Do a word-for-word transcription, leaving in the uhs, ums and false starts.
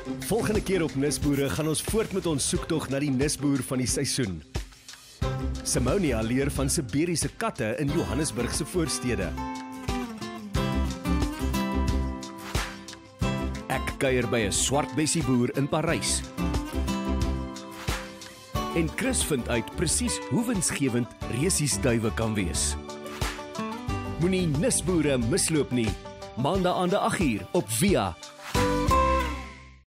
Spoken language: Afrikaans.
Volgende keer op Nisboere gaan ons voort met ons soektog na die nisboer van die seisoen. Simonia leer van Siberiese katte in Johannesburg se voorstede. Ek kuier by 'n swart bessieboer in Parys. En Chris vind uit presies hoe winsgewend resiesduwe kan wees. Moenie Nisboere misloop nie. Maandag aande agt uur op Via.